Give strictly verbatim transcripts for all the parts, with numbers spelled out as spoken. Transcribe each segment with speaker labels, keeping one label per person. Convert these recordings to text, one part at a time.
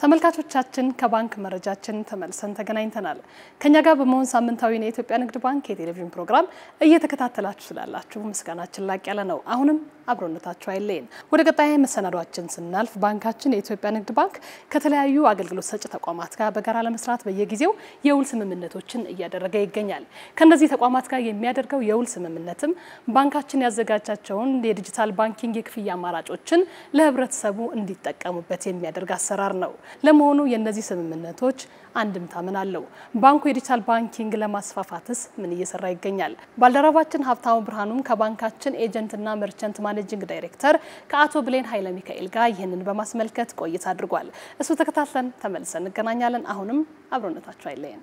Speaker 1: ተመልካቾቻችን ከባንክ መረጃችን ተመልሰን ተገናኝተናል። ከኛ ጋር በመሆን ሳምንታዊ የኢትዮጵያ ንግድ ባንክ የቴሌቪዥን ፕሮግራም እየተከታተላችሁ ስላላችሁ ምስጋናችን ላቅ ያለ ነው። አሁንም አብሮነታችሁ አይለየን። ወደ ቀጣይ መሰናዷችን ስናልፍ ባንካችን የኢትዮጵያ ንግድ ባንክ ከተለያዩ አገልግሎት ሰጪ ተቋማት ጋር በጋራ ለመስራት በየጊዜው የውል ስምምነቶችን እያደረገ ይገኛል። ከነዚህ ተቋማት ጋር የሚያደርገው የውል ስምምነትም ባንካችን ያዘጋጃቸውን የዲጂታል ባንኪንግ የክፍያ አማራጮችን ለህብረተሰቡ እንዲጠቀሙበት የሚያደርግ አሰራር ነው። ለመሆኑ የነዚህ ስምምነቶች አንድምታ ምን አለው? ባንኩ የዲጂታል ባንኪንግ ለማስፋፋትስ ምን እየሰራ ይገኛል? ባልደረባችን ሀብታሙ ብርሃኑም ከባንካችን ኤጀንትና መርቸንት ማኔጂንግ ዳይሬክተር ከአቶ ብሌን ኃይለ ሚካኤል ጋር ይህንን በማስመልከት ቆይታ አድርጓል። እሱ ተከታትለን ተመልሰን እንገናኛለን። አሁንም አብሮነታችሁ አይለየን።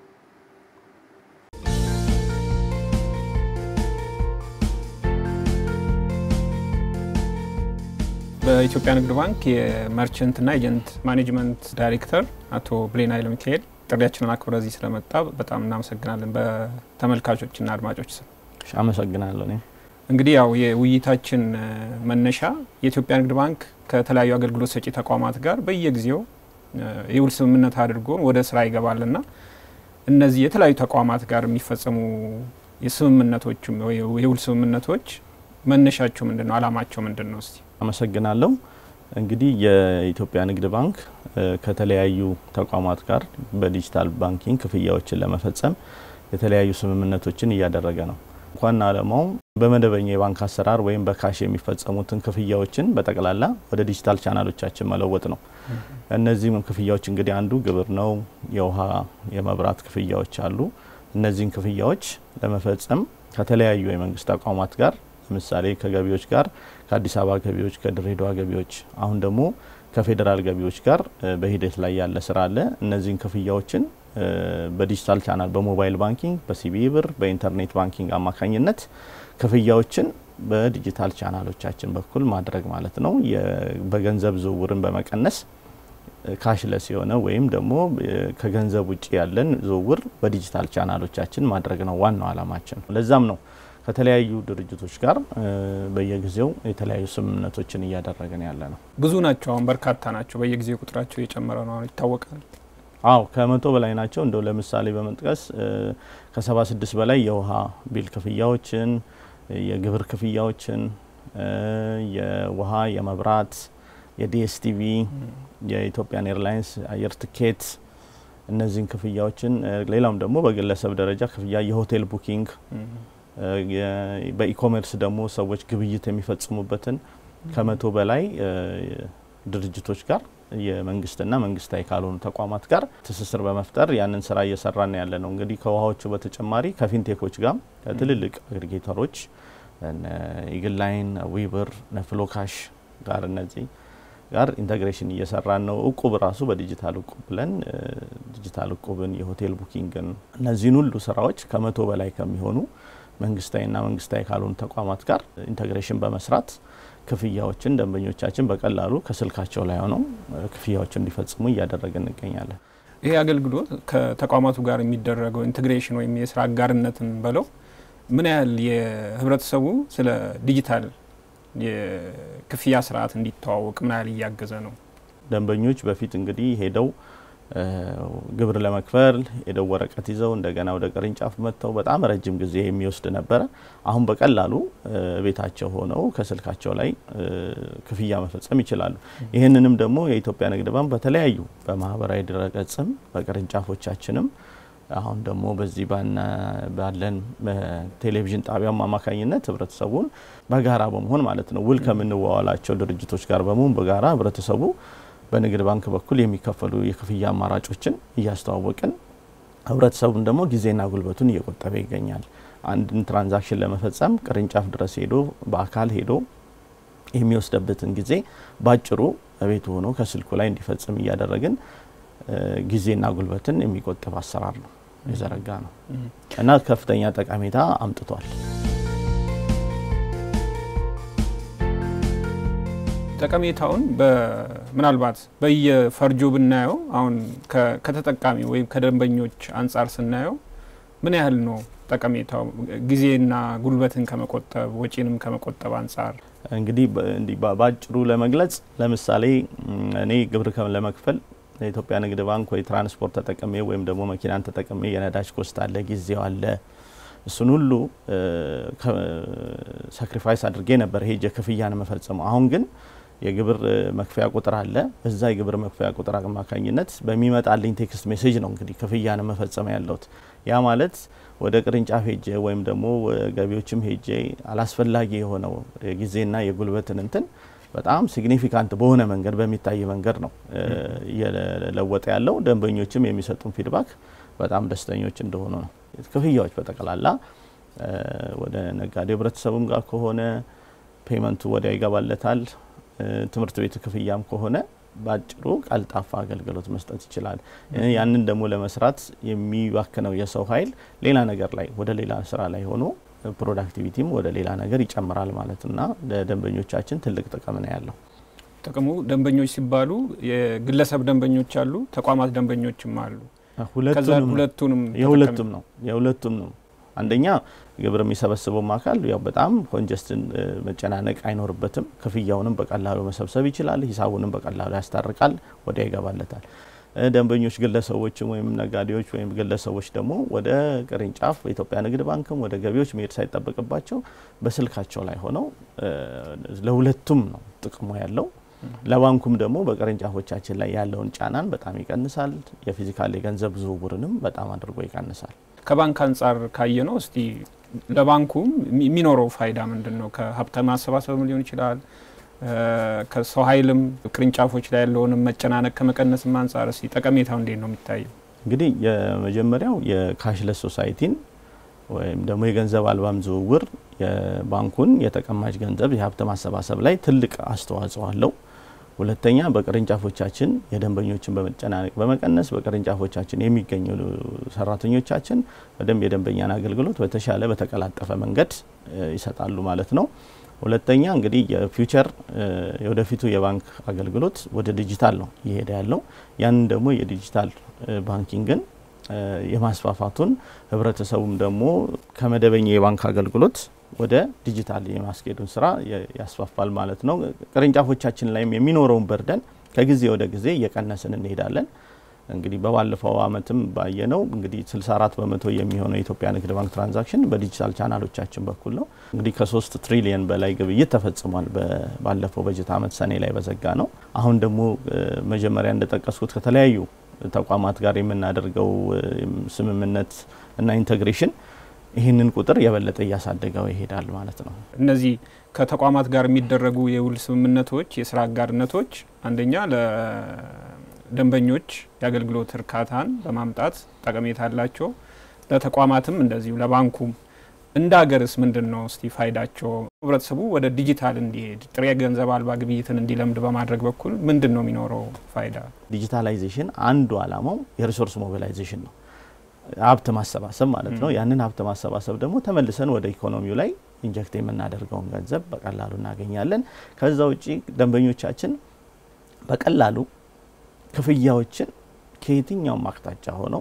Speaker 2: በኢትዮጵያ ንግድ ባንክ የመርቸንት እና ኤጀንት ማኔጅመንት ዳይሬክተር አቶ ብሌን ኃይለ ሚካኤል ጥሪያችንን አክብረው እዚህ ስለመጣ በጣም እናመሰግናለን። በተመልካቾችና አድማጮች ስም
Speaker 3: አመሰግናለሁ። እኔ
Speaker 2: እንግዲህ ያው የውይይታችን መነሻ የኢትዮጵያ ንግድ ባንክ ከተለያዩ አገልግሎት ሰጪ ተቋማት ጋር በየጊዜው የውል ስምምነት አድርጎ ወደ ስራ ይገባልና እነዚህ የተለያዩ ተቋማት ጋር የሚፈጸሙ የስምምነቶች የውል ስምምነቶች መነሻቸው ምንድነው? አላማቸው ምንድነው? እስቲ
Speaker 3: አመሰግናለሁ። እንግዲህ የኢትዮጵያ ንግድ ባንክ ከተለያዩ ተቋማት ጋር በዲጂታል ባንኪንግ ክፍያዎችን ለመፈጸም የተለያዩ ስምምነቶችን እያደረገ ነው። እንኳን አለማው በመደበኛ የባንክ አሰራር ወይም በካሽ የሚፈጸሙትን ክፍያዎችን በጠቅላላ ወደ ዲጂታል ቻናሎቻችን መለወጥ ነው። እነዚህም ክፍያዎች እንግዲህ አንዱ ግብር ነው፣ የውሃ የመብራት ክፍያዎች አሉ። እነዚህን ክፍያዎች ለመፈጸም ከተለያዩ የመንግስት ተቋማት ጋር ለምሳሌ ከገቢዎች ጋር ከአዲስ አበባ ገቢዎች፣ ከድሬዳዋ ገቢዎች፣ አሁን ደግሞ ከፌደራል ገቢዎች ጋር በሂደት ላይ ያለ ስራ አለ። እነዚህን ክፍያዎችን በዲጂታል ቻናል በሞባይል ባንኪንግ፣ በሲቢኢ ብር፣ በኢንተርኔት ባንኪንግ አማካኝነት ክፍያዎችን በዲጂታል ቻናሎቻችን በኩል ማድረግ ማለት ነው። በገንዘብ ዝውውርን በመቀነስ ካሽለስ የሆነ ወይም ደግሞ ከገንዘብ ውጪ ያለን ዝውውር በዲጂታል ቻናሎቻችን ማድረግ ነው ዋናው አላማችን። ለዛም ነው ከተለያዩ ድርጅቶች ጋር በየጊዜው የተለያዩ ስምምነቶችን እያደረገን ያለ ነው።
Speaker 2: ብዙ ናቸው፣ አሁን በርካታ ናቸው። በየጊዜው ቁጥራቸው እየጨመረ ነው ይታወቃል።
Speaker 3: አዎ ከመቶ በላይ ናቸው። እንደው ለምሳሌ በመጥቀስ ከ76 በላይ የውሃ ቢል ክፍያዎችን፣ የግብር ክፍያዎችን፣ የውሃ የመብራት፣ የዲኤስቲቪ፣ የኢትዮጵያን ኤርላይንስ አየር ትኬት እነዚህን ክፍያዎችን ሌላም ደግሞ በግለሰብ ደረጃ ክፍያ የሆቴል ቡኪንግ በኢኮሜርስ ደግሞ ሰዎች ግብይት የሚፈጽሙበትን ከመቶ በላይ ድርጅቶች ጋር የመንግስትና መንግስታዊ ካልሆኑ ተቋማት ጋር ትስስር በመፍጠር ያንን ስራ እየሰራን ያለ ነው። እንግዲህ ከውሃዎቹ በተጨማሪ ከፊንቴኮች ጋር ከትልልቅ አግሪጌተሮች ኢግላይን፣ ዊብር፣ ነፍሎካሽ ጋር እነዚህ ጋር ኢንተግሬሽን እየሰራን ነው። እቁብ ራሱ በዲጂታል እቁብ ብለን ዲጂታል እቁብን የሆቴል ቡኪንግን እነዚህን ሁሉ ስራዎች ከመቶ በላይ ከሚሆኑ መንግስታዊና መንግስታዊ ካልሆኑ ተቋማት ጋር ኢንተግሬሽን በመስራት ክፍያዎችን ደንበኞቻችን በቀላሉ ከስልካቸው ላይ ሆነው ክፍያዎችን እንዲፈጽሙ እያደረግን እንገኛለን።
Speaker 2: ይሄ አገልግሎት ከተቋማቱ ጋር የሚደረገው ኢንተግሬሽን ወይም የስራ አጋርነትን በለው ምን ያህል የህብረተሰቡ ስለ ዲጂታል የክፍያ ስርዓት እንዲተዋወቅ ምን ያህል እያገዘ ነው?
Speaker 3: ደንበኞች በፊት እንግዲህ ሄደው ግብር ለመክፈል ሄደው ወረቀት ይዘው እንደገና ወደ ቅርንጫፍ መጥተው በጣም ረጅም ጊዜ የሚወስድ ነበር። አሁን በቀላሉ ቤታቸው ሆነው ከስልካቸው ላይ ክፍያ መፈጸም ይችላሉ። ይሄንንም ደግሞ የኢትዮጵያ ንግድ ባንክ በተለያዩ በማህበራዊ ድረገጽም በቅርንጫፎቻችንም አሁን ደግሞ በዚህ ባለን ቴሌቪዥን ጣቢያም አማካኝነት ህብረተሰቡን በጋራ በመሆን ማለት ነው ውል ከምንዋዋላቸው ድርጅቶች ጋር በመሆን በጋራ ህብረተሰቡ በንግድ ባንክ በኩል የሚከፈሉ የክፍያ አማራጮችን እያስተዋወቅን ህብረተሰቡን ደግሞ ጊዜና ጉልበቱን እየቆጠበ ይገኛል። አንድን ትራንዛክሽን ለመፈጸም ቅርንጫፍ ድረስ ሄዶ በአካል ሄዶ የሚወስድበትን ጊዜ ባጭሩ ቤቱ ሆኖ ከስልኩ ላይ እንዲፈጽም እያደረግን ጊዜና ጉልበትን የሚቆጥብ አሰራር ነው የዘረጋ ነው እና ከፍተኛ ጠቀሜታ አምጥቷል።
Speaker 2: ጠቀሜታውን በመናልባት በየፈርጆ ብናየው አሁን ከተጠቃሚ ወይ ከደንበኞች አንፃር ስናየው ምን ያህል ነው ጠቀሜታው? ጊዜና ጉልበትን ከመቆጠብ ወጪንም ከመቆጠብ አንፃር
Speaker 3: እንግዲህ እንዲ ባጭሩ ለመግለጽ ለምሳሌ እኔ ግብር ለመክፈል የኢትዮጵያ ንግድ ባንክ ወይ ትራንስፖርት ተጠቅሜ ወይም ደግሞ መኪናን ተጠቅሜ የነዳጅ ኮስት አለ ጊዜው አለ እሱን ሁሉ ሳክሪፋይስ አድርጌ ነበር ሄጄ ክፍያን መፈጸም አሁን ግን የግብር መክፈያ ቁጥር አለ በዛ የግብር መክፈያ ቁጥር አማካኝነት በሚመጣልኝ ቴክስት ሜሴጅ ነው እንግዲህ ክፍያን መፈጸም ያለውት ያ ማለት ወደ ቅርንጫፍ ሄጄ ወይም ደግሞ ገቢዎችም ሄጄ አላስፈላጊ የሆነው ጊዜና የጉልበትን እንትን በጣም ሲግኒፊካንት በሆነ መንገድ በሚታይ መንገድ ነው የለወጠ ያለው ደንበኞችም የሚሰጡን ፊድባክ በጣም ደስተኞች እንደሆኑ ነው ክፍያዎች በተቀላላ ወደ ነጋዴው ህብረተሰቡም ጋር ከሆነ ፔመንቱ ወዲያ ይገባለታል ትምርት ቤት ክፍያም ከሆነ ባጭሩ ቀልጣፋ አገልግሎት መስጠት ይችላል ያንን ደግሞ ለመስራት የሚባክነው የሰው ኃይል ሌላ ነገር ላይ ወደ ሌላ ስራ ላይ ሆኖ ፕሮዳክቲቪቲም ወደ ሌላ ነገር ይጨምራል ማለትና ለደንበኞቻችን ትልቅ ጥቅም ነው ያለው
Speaker 2: ጥቅሙ ደንበኞች ሲባሉ የግለሰብ ደንበኞች አሉ ተቋማት ደንበኞችም አሉ
Speaker 3: ሁለቱም
Speaker 2: ሁለቱንም
Speaker 3: የሁለቱም ነው የሁለቱም ነው አንደኛ ግብር የሚሰበስበው ማካል ያው በጣም ኮንጀስትን መጨናነቅ አይኖርበትም ክፍያውንም በቀላሉ መሰብሰብ ይችላል ሂሳቡንም በቀላሉ ያስታርቃል ወዲያ ይገባለታል ደንበኞች ግለሰቦች ወይም ነጋዴዎች ወይም ግለሰቦች ደግሞ ወደ ቅርንጫፍ በኢትዮጵያ ንግድ ባንክም ወደ ገቢዎች መሄድ ሳይጠበቅባቸው በስልካቸው ላይ ሆነው ለሁለቱም ነው ጥቅሙ ያለው ለባንኩም ደግሞ በቅርንጫፎቻችን ላይ ያለውን ጫናን በጣም ይቀንሳል የፊዚካል የገንዘብ ዝውውርንም በጣም አድርጎ ይቀንሳል
Speaker 2: ከባንክ አንፃር ካየነው እስቲ ለባንኩም የሚኖረው ፋይዳ ምንድነው ከሀብት ማሰባሰብ ሊሆን ይችላል ከሰው ኃይልም ቅርንጫፎች ላይ ያለውን መጨናነቅ ከመቀነስ አንፃር እስቲ ጠቀሜታው እንዴት ነው የሚታየው
Speaker 3: እንግዲህ የመጀመሪያው የካሽለስ ሶሳይቲን ወይም ደግሞ የገንዘብ አልባም ዝውውር የባንኩን የተቀማጭ ገንዘብ የሀብት ማሰባሰብ ላይ ትልቅ አስተዋጽኦ አለው ሁለተኛ በቅርንጫፎቻችን የደንበኞችን በመጨናነቅ በመቀነስ በቅርንጫፎቻችን የሚገኙ ሰራተኞቻችን በደንብ የደንበኛን አገልግሎት በተሻለ በተቀላጠፈ መንገድ ይሰጣሉ ማለት ነው ሁለተኛ እንግዲህ የፊውቸር የወደፊቱ የባንክ አገልግሎት ወደ ዲጂታል ነው ይሄድ ያለው ያን ደግሞ የዲጂታል ባንኪንግን የማስፋፋቱን ህብረተሰቡም ደግሞ ከመደበኛ የባንክ አገልግሎት ወደ ዲጂታል የማስኬዱን ስራ ያስፋፋል ማለት ነው ቅርንጫፎቻችን ላይም የሚኖረውን በርደን ከጊዜ ወደ ጊዜ እየቀነስን እንሄዳለን እንግዲህ በባለፈው አመትም ባየነው እንግዲህ ስልሳ አራት በመቶ የሚሆነው የኢትዮጵያ ንግድ ባንክ ትራንዛክሽን በዲጂታል ቻናሎቻችን በኩል ነው እንግዲህ ከሶስት ትሪሊየን በላይ ግብይት ተፈጽሟል ባለፈው በጀት አመት ሰኔ ላይ በዘጋ ነው አሁን ደግሞ መጀመሪያ እንደተጠቀስኩት ከተለያዩ ተቋማት ጋር የምናደርገው ስምምነት እና ኢንተግሬሽን ይሄንን ቁጥር የበለጠ ያሳደገው ይሄዳል ማለት ነው
Speaker 2: እነዚህ ከተቋማት ጋር የሚደረጉ የውል ስምምነቶች የስራ አጋርነቶች አንደኛ ለደንበኞች የአገልግሎት እርካታን በማምጣት ጠቀሜታ አላቸው ለተቋማትም እንደዚሁ ለባንኩም እንደ ሀገርስ ምንድነው እስቲ ፋይዳቸው ህብረተሰቡ ወደ ዲጂታል እንዲሄድ ጥሬ ገንዘብ አልባ ግብይትን እንዲለምድ በማድረግ በኩል ምንድነው የሚኖረው ፋይዳ
Speaker 3: ዲጂታላይዜሽን አንዱ አላማው የሪሶርስ ሞቢላይዜሽን ነው ሀብት ማሰባሰብ ማለት ነው ያንን ሀብት ማሰባሰብ ደግሞ ተመልሰን ወደ ኢኮኖሚው ላይ ኢንጀክት የምናደርገው ገንዘብ በቀላሉ እናገኛለን ከዛው እጪ ደንበኞቻችን በቀላሉ ክፍያዎችን ከየትኛው ማክታጫ ሆነው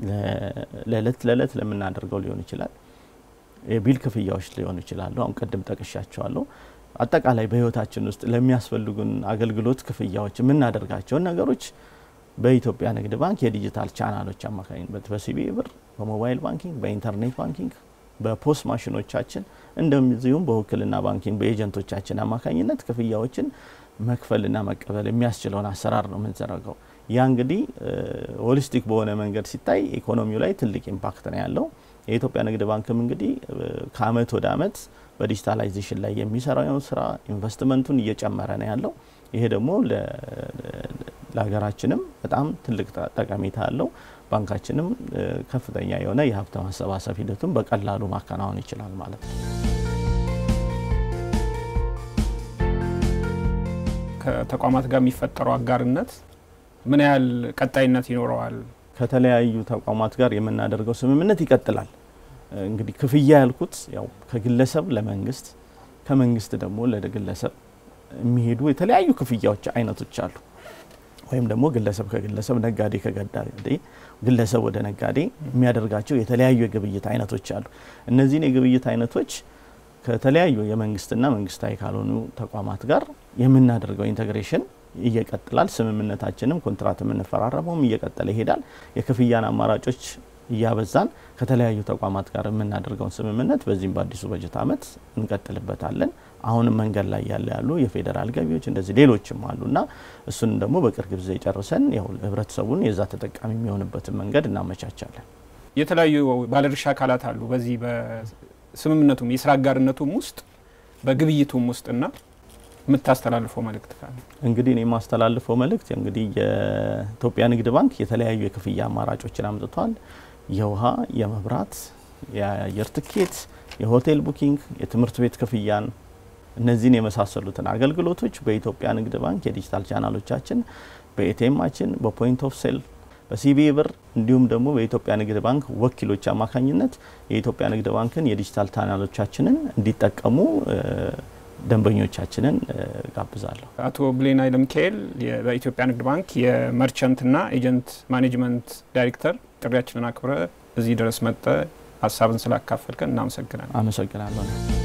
Speaker 3: ለለት ለለት ለምናደርገው ሊሆን ይችላል የቢል ክፍያዎች ሊሆን ይችላል አሁን ቀደም ጠቅሻቸዋለሁ አጠቃላይ በህይወታችን ውስጥ ለሚያስፈልጉን አገልግሎት ክፍያዎች ምናደርጋቸው ነገሮች በኢትዮጵያ ንግድ ባንክ የዲጂታል ቻናሎች አማካኝነት በሲቢ ብር በሞባይል ባንኪንግ በኢንተርኔት ባንኪንግ በፖስት ማሽኖቻችን እንደዚሁም በውክልና ባንኪንግ በኤጀንቶቻችን አማካኝነት ክፍያዎችን መክፈልና መቀበል የሚያስችለውን አሰራር ነው የምንዘረጋው ያ እንግዲህ ሆሊስቲክ በሆነ መንገድ ሲታይ ኢኮኖሚው ላይ ትልቅ ኢምፓክት ነው ያለው የኢትዮጵያ ንግድ ባንክም እንግዲህ ከአመት ወደ አመት በዲጂታላይዜሽን ላይ የሚሰራው ስራ ኢንቨስትመንቱን እየጨመረ ነው ያለው ይሄ ደግሞ ለሀገራችንም በጣም ትልቅ ጠቀሜታ አለው ባንካችንም ከፍተኛ የሆነ የሀብት ማሰባሰብ ሂደቱን በቀላሉ ማከናወን ይችላል ማለት ነው
Speaker 2: ከተቋማት ጋር የሚፈጠረው አጋርነት ምን ያህል ቀጣይነት ይኖረዋል
Speaker 3: ከተለያዩ ተቋማት ጋር የምናደርገው ስምምነት ይቀጥላል እንግዲህ ክፍያ ያልኩት ያው ከግለሰብ ለመንግስት ከመንግስት ደግሞ ለግለሰብ የሚሄዱ የተለያዩ ክፍያዎች አይነቶች አሉ ወይም ደግሞ ግለሰብ ከግለሰብ ነጋዴ ከነጋዴ ግለሰብ ወደ ነጋዴ የሚያደርጋቸው የተለያዩ የግብይት አይነቶች አሉ እነዚህ የግብይት አይነቶች ከተለያዩ የመንግስትና መንግስታዊ ካልሆኑ ተቋማት ጋር የምናደርገው ኢንተግሬሽን ይቀጥላል ስምምነታችንም ኮንትራት የምንፈራረመውም ይቀጥላል ይሄዳል የክፍያን አማራጮች ያበዛን ከተለያዩ ተቋማት ጋር የምናደርገው ስምምነት በዚህም በአዲሱ በጀት አመት እንቀጥልበታለን አሁንም መንገድ ላይ ያለ ያሉ የፌደራል ገቢዎች እንደዚህ ሌሎችም አሉና እሱን ደግሞ በቅርብ ጊዜ ጨርሰን ያው ህብረተሰቡን የዛ ተጠቃሚ የሚሆንበት መንገድ እናመቻቻለን
Speaker 2: የተለያዩ ባለድርሻ አካላት አሉ በዚህ በስምምነቱም የስራ አጋርነቱም ውስጥ በግብይቱም ውስጥና ምታስተላልፈው መልእክት ካለ
Speaker 3: እንግዲህ እኔ ማስተላልፈው መልእክት እንግዲህ የኢትዮጵያ ንግድ ባንክ የተለያዩ የክፍያ አማራጮችን አምጥቷል የውሃ የመብራት የአየር ትኬት የሆቴል ቡኪንግ የትምህርት ቤት ክፍያን እነዚህን የመሳሰሉትን አገልግሎቶች በኢትዮጵያ ንግድ ባንክ የዲጂታል ቻናሎቻችን በኤቲኤማችን በፖይንት ኦፍ ሴል በሲቢኢ ብር እንዲሁም ደግሞ በኢትዮጵያ ንግድ ባንክ ወኪሎች አማካኝነት የኢትዮጵያ ንግድ ባንክን የዲጂታል ቻናሎቻችንን እንዲጠቀሙ ደንበኞቻችንን ጋብዛለሁ
Speaker 2: አቶ ብሌን ኃይለሚካኤል በኢትዮጵያ ንግድ ባንክ የመርቸንትና ኤጀንት ማኔጅመንት ዳይሬክተር ጥሪያችንን አክብረ እዚህ ድረስ መጣ ሐሳብን ስላካፈልከን እናመሰግናለን
Speaker 3: አመሰግናለሁ